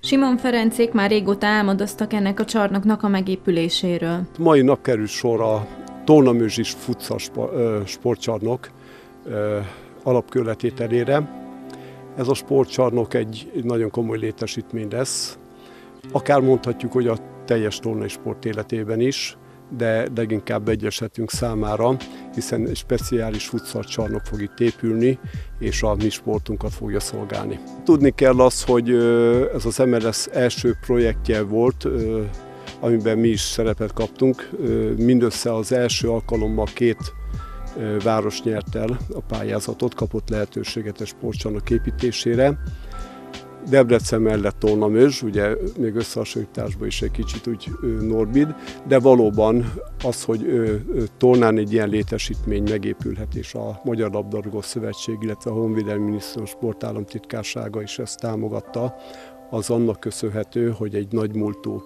Simon Ferencék már régóta álmodoztak ennek a csarnoknak a megépüléséről. Mai nap kerül sor a Tolnamőzsis futsal sportcsarnok alapkőletételére. Ez a sportcsarnok egy nagyon komoly létesítmény lesz. Akár mondhatjuk, hogy a teljes tolnai sport életében is, de leginkább egyesetünk számára, hiszen egy speciális futszalcsarnok fog itt épülni, és a mi sportunkat fogja szolgálni. Tudni kell azt, hogy ez az MLS első projektje volt, amiben mi is szerepet kaptunk. Mindössze az első alkalommal 2 város nyert el a pályázatot, kapott lehetőséget a sportcsarnok építésére. Debrecen mellett Tolnamőzs, ugye még összehasonlításban is egy kicsit úgy morbid, de valóban az, hogy Tolnán egy ilyen létesítmény megépülhet, és a Magyar Labdarúgó Szövetség, illetve a Honvédelmi Minisztérium Sportállamtitkársága is ezt támogatta, az annak köszönhető, hogy egy nagymúltú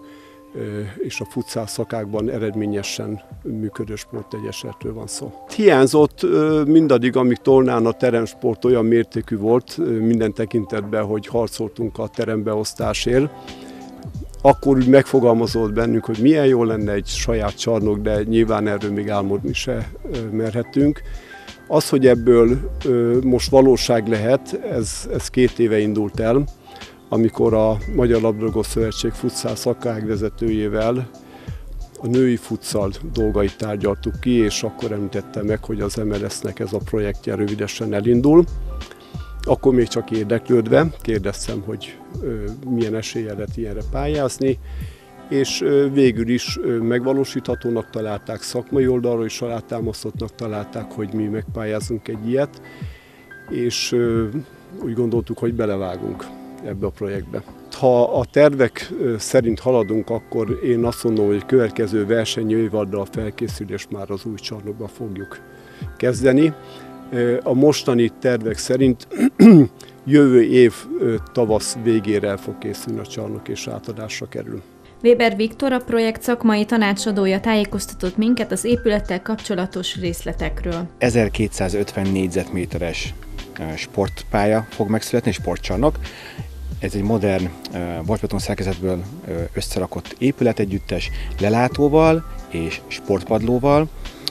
és a futszál szakákban eredményesen működő sportegyesületről van szó. Hiányzott mindaddig, amíg Tolnán a teremsport olyan mértékű volt minden tekintetben, hogy harcoltunk a terembeosztásért. Akkor úgy megfogalmazott bennünk, hogy milyen jó lenne egy saját csarnok, de nyilván erről még álmodni se merhetünk. Az, hogy ebből most valóság lehet, ez 2 éve indult el, amikor a Magyar Labdarúgó Szövetség futszál szakágvezetőjével a női futszal dolgait tárgyaltuk ki, és akkor említette meg, hogy az MLS-nek ez a projektje rövidesen elindul. Akkor még csak érdeklődve kérdeztem, hogy milyen eséllyel lehet ilyenre pályázni, és végül is megvalósíthatónak találták, szakmai oldalról is alátámasztottnak találták, hogy mi megpályázunk egy ilyet, és úgy gondoltuk, hogy belevágunk ebbe a projektbe. Ha a tervek szerint haladunk, akkor én azt mondom, hogy a következő versenyévaddal a felkészülést már az új csarnokba fogjuk kezdeni. A mostani tervek szerint jövő év tavasz végére el fog készülni a csarnok és átadásra kerül. Weber Viktor, a projekt szakmai tanácsadója tájékoztatott minket az épülettel kapcsolatos részletekről. 1250 négyzetméteres sportpálya fog megszületni, sportcsarnok. Ez egy modern vasbeton szerkezetből összerakott épületegyüttes lelátóval és sportpadlóval.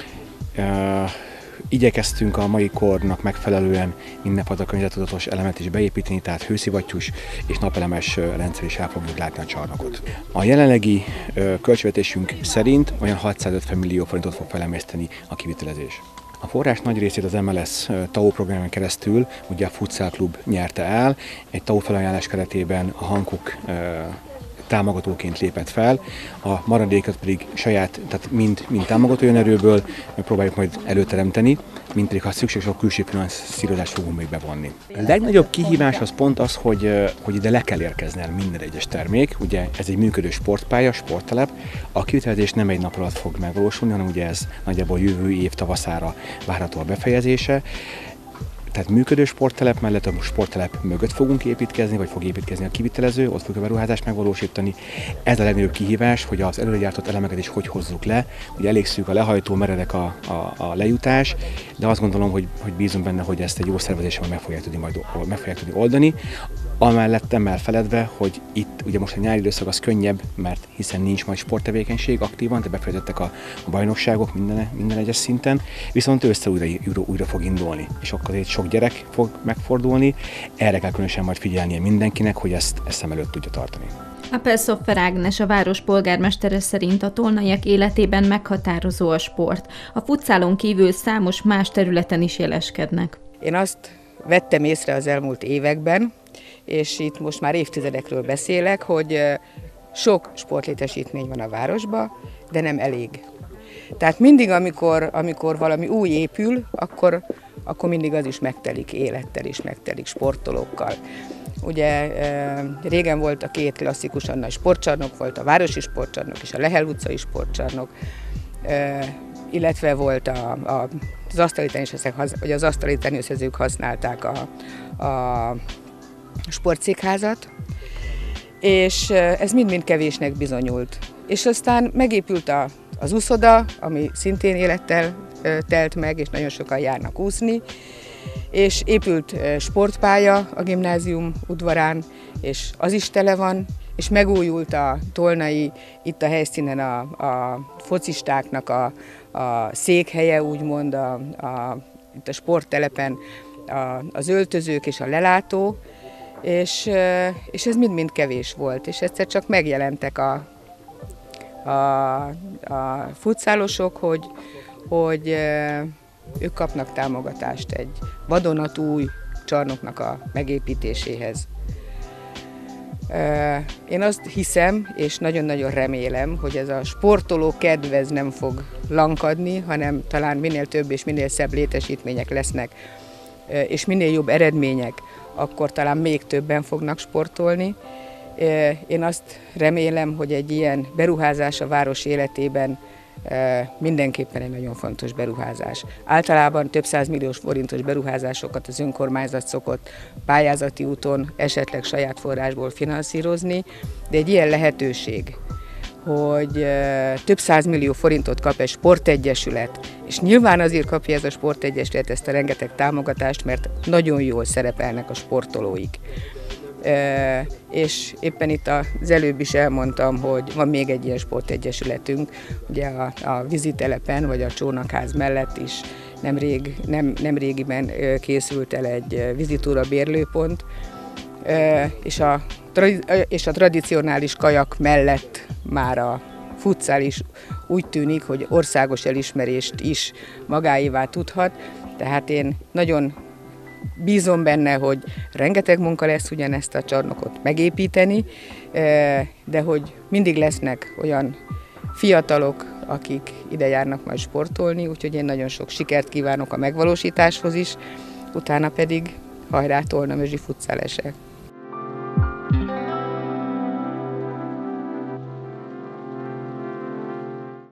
Igyekeztünk a mai kornak megfelelően mindenfajta környezettudatos elemet is beépíteni, tehát hőszivattyús és napelemes rendszer is el fogjuk látni a csarnokot. A jelenlegi költségvetésünk szerint olyan 650 millió forintot fog felemészteni a kivitelezés. A forrás nagy részét az MLS TAO programon keresztül ugye a Futsal Klub nyerte el, egy TAO felajánlás keretében a Hankook támogatóként lépett fel, a maradékot pedig saját, tehát mind támogató önerőből próbáljuk majd előteremteni, mint pedig ha szükséges, akkor külső finanszírozást fogunk még bevonni. A legnagyobb kihívás az pont az, hogy ide le kell érkezni el minden egyes termék. Ugye ez egy működő sportpálya, sporttelep. A kivitelezés nem egy nap alatt fog megvalósulni, hanem ugye ez nagyjából jövő év tavaszára várható a befejezése. Tehát működő sporttelep mellett a sporttelep mögött fogunk építkezni, vagy fog építkezni a kivitelező, ott fogjuk a beruházást megvalósítani. Ez a legnagyobb kihívás, hogy az előregyártott elemeket is hogy hozzuk le. Ugye elég szűk a lehajtó, meredek a lejutás, de azt gondolom, hogy bízom benne, hogy ezt egy jó szervezéssel meg fogják tudni oldani. Amellett feledve, hogy itt ugye most a nyári időszak az könnyebb, mert hiszen nincs majd sporttevékenység aktívan, de befejezettek a bajnokságok minden egyes szinten, viszont ősszel újra fog indulni, és akkor azért sok gyerek fog megfordulni, erre kell különösen majd figyelnie mindenkinek, hogy ezt szem előtt tudja tartani. Appelszoffer Ágnes, a város polgármestere szerint a tolnaiak életében meghatározó a sport. A futszálon kívül számos más területen is jeleskednek. Én azt vettem észre az elmúlt években, és itt most már évtizedekről beszélek, hogy sok sportlétesítmény van a városban, de nem elég. Tehát mindig, amikor valami új épül, akkor mindig az is megtelik élettel, és megtelik sportolókkal. Ugye régen volt a 2 klasszikusan nagy sportcsarnok, volt a városi sportcsarnok és a Lehel utcai sportcsarnok, illetve volt az asztali teniszezők használták a sportszékházat, és ez mind-mind kevésnek bizonyult. És aztán megépült az úszoda, ami szintén élettel telt meg, és nagyon sokan járnak úszni, És épült sportpálya a gimnázium udvarán, és az is tele van, és megújult a tolnai, itt a helyszínen a focistáknak a székhelye, úgymond itt a sporttelepen az öltözők és a lelátó, és ez mind-mind kevés volt, és egyszer csak megjelentek a futszálosok, hogy ők kapnak támogatást egy vadonatúj csarnoknak a megépítéséhez. Én azt hiszem, és nagyon-nagyon remélem, hogy ez a sportoló kedv ez nem fog lankadni, hanem talán minél több és minél szebb létesítmények lesznek, és minél jobb eredmények, akkor talán még többen fognak sportolni. Én azt remélem, hogy egy ilyen beruházás a város életében mindenképpen egy nagyon fontos beruházás. Általában több 100 milliós forintos beruházásokat az önkormányzat szokott pályázati úton, esetleg saját forrásból finanszírozni, de egy ilyen lehetőség, hogy több 100 millió forintot kap egy sportegyesület, és nyilván azért kapja ez a sportegyesület ezt a rengeteg támogatást, mert nagyon jól szerepelnek a sportolóik. És éppen itt az előbb is elmondtam, hogy van még egy ilyen sportegyesületünk, ugye a vízitelepen, vagy a csónakház mellett is nem régiben készült el egy vizitúra bérlőpont, és a tradicionális kajak mellett már a futszál is úgy tűnik, hogy országos elismerést is magáévá tudhat, tehát én nagyon bízom benne, hogy rengeteg munka lesz ugyanezt a csarnokot megépíteni, de hogy mindig lesznek olyan fiatalok, akik ide járnak majd sportolni, úgyhogy én nagyon sok sikert kívánok a megvalósításhoz is, utána pedig hajrá Tolnamözsi futszálesek!